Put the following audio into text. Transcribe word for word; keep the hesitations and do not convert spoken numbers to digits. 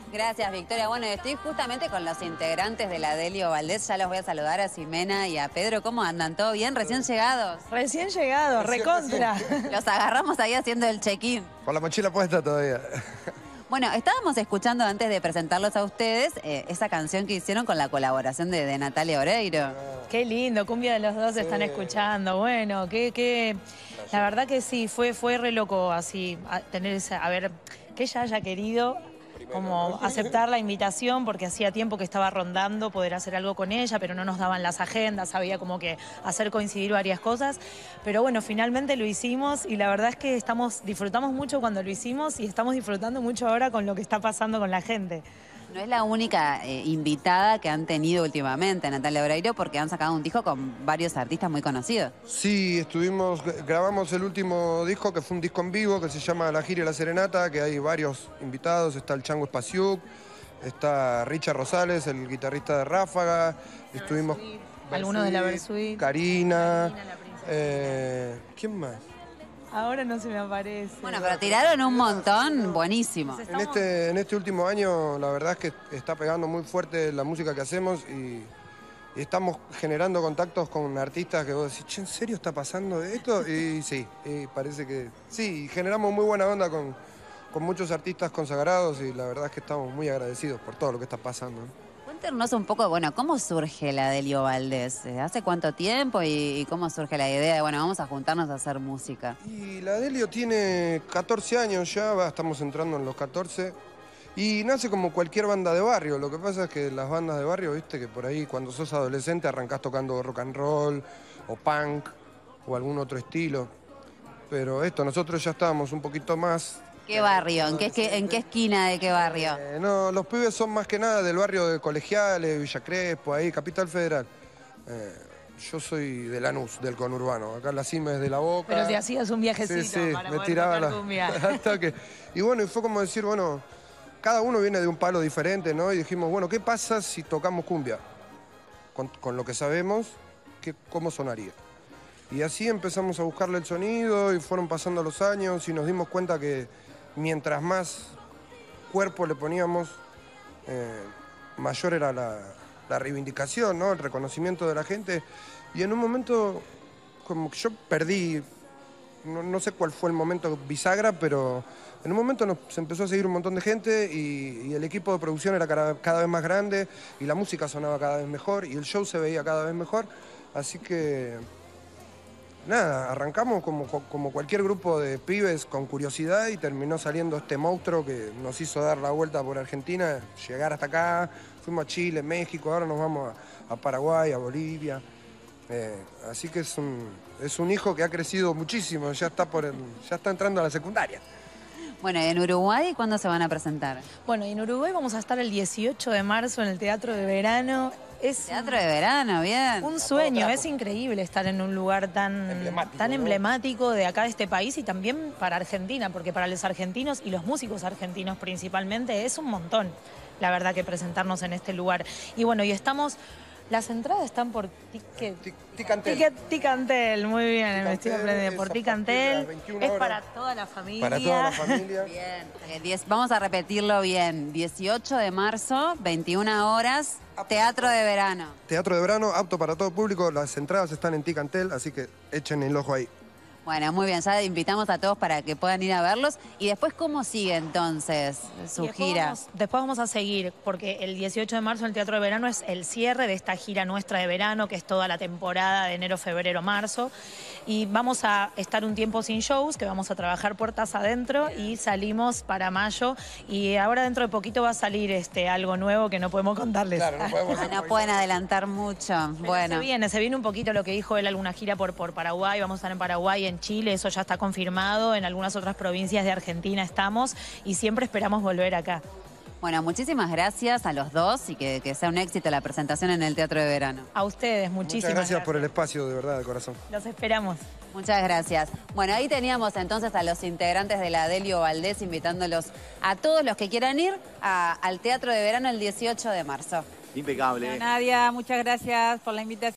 Gracias, Victoria. Bueno, estoy justamente con los integrantes de la Delio Valdés. Ya los voy a saludar a Ximena y a Pedro. ¿Cómo andan? ¿Todo bien? ¿Recién llegados? Recién llegados, recontra. Los agarramos ahí haciendo el check-in. Con la mochila puesta todavía. Bueno, estábamos escuchando antes de presentarlos a ustedes eh, esa canción que hicieron con la colaboración de, de Natalia Oreiro. Qué lindo, cumbia de los dos sí. Están escuchando. Bueno, qué, qué... La verdad que sí, fue, fue re loco así, a tener esa, a ver, que ella haya querido como aceptar la invitación, porque hacía tiempo que estaba rondando poder hacer algo con ella, pero no nos daban las agendas, había como que hacer coincidir varias cosas. Pero bueno, finalmente lo hicimos y la verdad es que estamos, disfrutamos mucho cuando lo hicimos y estamos disfrutando mucho ahora con lo que está pasando con la gente. No es la única eh, invitada que han tenido últimamente, Natalia Oreiro, porque han sacado un disco con varios artistas muy conocidos. Sí, estuvimos, grabamos el último disco, que fue un disco en vivo, que se llama La Gira y la Serenata, que hay varios invitados, está el Chango Espaciuc, está Richard Rosales, el guitarrista de Ráfaga, estuvimos... Algunos de la Versuit, Karina, Karina eh, ¿quién más? Ahora no se me aparece. Bueno, pero tiraron un montón, buenísimo. En este, en este último año, la verdad es que está pegando muy fuerte la música que hacemos y, y estamos generando contactos con artistas que vos decís, che, ¿en serio está pasando esto? Y sí, y parece que sí, generamos muy buena onda con, con muchos artistas consagrados y la verdad es que estamos muy agradecidos por todo lo que está pasando, ¿no? Cuéntenos un poco, bueno, ¿cómo surge la Delio Valdés? ¿Hace cuánto tiempo y, y cómo surge la idea de, bueno, vamos a juntarnos a hacer música? Y la Delio tiene catorce años ya, va, estamos entrando en los catorce, y nace como cualquier banda de barrio. Lo que pasa es que las bandas de barrio, viste, que por ahí cuando sos adolescente arrancás tocando rock and roll, o punk, o algún otro estilo. Pero esto, nosotros ya estábamos un poquito más... ¿Qué barrio? ¿En qué, ¿En qué esquina de qué barrio? Eh, no, los pibes son más que nada del barrio de Colegiales, Villa Crespo, ahí, Capital Federal. Eh, yo soy de Lanús, del conurbano. Acá la cima es de La Boca. Pero te hacías un viajecito sí, sí, para me poder tiraba tocar la, cumbia. hasta que, y bueno, y fue como decir, bueno, cada uno viene de un palo diferente, ¿no? Y dijimos, bueno, ¿qué pasa si tocamos cumbia? Con, con lo que sabemos, ¿qué, ¿cómo sonaría? Y así empezamos a buscarle el sonido y fueron pasando los años y nos dimos cuenta que mientras más cuerpo le poníamos, eh, mayor era la, la reivindicación, ¿no? El reconocimiento de la gente. Y en un momento, como que yo perdí, no, no sé cuál fue el momento bisagra, pero en un momento nos empezó a seguir un montón de gente y, y el equipo de producción era cada, cada vez más grande y la música sonaba cada vez mejor y el show se veía cada vez mejor. Así que... nada, arrancamos como, como cualquier grupo de pibes con curiosidad y terminó saliendo este monstruo que nos hizo dar la vuelta por Argentina, llegar hasta acá, fuimos a Chile, México, ahora nos vamos a, a Paraguay, a Bolivia. Eh, así que es un, es un hijo que ha crecido muchísimo, ya está, por el, ya está entrando a la secundaria. Bueno, ¿y en Uruguay cuándo se van a presentar? Bueno, y en Uruguay vamos a estar el dieciocho de marzo en el Teatro de Verano. Es Teatro de Verano, bien. Un sueño, es increíble estar en un lugar tan emblemático, tan emblemático de acá de este país y también para Argentina, porque para los argentinos y los músicos argentinos principalmente es un montón, la verdad, que presentarnos en este lugar. Y bueno, y estamos... Las entradas están por Ticket... Ticantel. Ticantel, muy bien, Ticantel, me estoy aprendiendo. Por Ticantel, es horas. para toda la familia. Para toda la familia. Bien, eh, diez, vamos a repetirlo bien. dieciocho de marzo, veintiuna horas, Teatro de Verano. Teatro de Verano, apto para todo público. Las entradas están en Ticantel, así que echen el ojo ahí. Bueno, muy bien, ya invitamos a todos para que puedan ir a verlos. Y después, ¿cómo sigue entonces su después gira? Vamos, después vamos a seguir, porque el dieciocho de marzo en el Teatro de Verano es el cierre de esta gira nuestra de verano, que es toda la temporada de enero, febrero, marzo. Y vamos a estar un tiempo sin shows, que vamos a trabajar puertas adentro y salimos para mayo. Y ahora dentro de poquito va a salir este, algo nuevo que no podemos contarles. Claro, no podemos No pueden adelantar mucho. Pero bueno. Se viene, se viene un poquito lo que dijo él, alguna gira por, por Paraguay, vamos a estar en Paraguay, en Chile, eso ya está confirmado, en algunas otras provincias de Argentina estamos y siempre esperamos volver acá. Bueno, muchísimas gracias a los dos y que, que sea un éxito la presentación en el Teatro de Verano. A ustedes, muchísimas Muchas gracias, gracias por el espacio, de verdad, de corazón. Los esperamos. Muchas gracias. Bueno, ahí teníamos entonces a los integrantes de la Delio Valdés invitándolos a todos los que quieran ir a, al Teatro de Verano el dieciocho de marzo. Impecable. Nadia, muchas gracias por la invitación.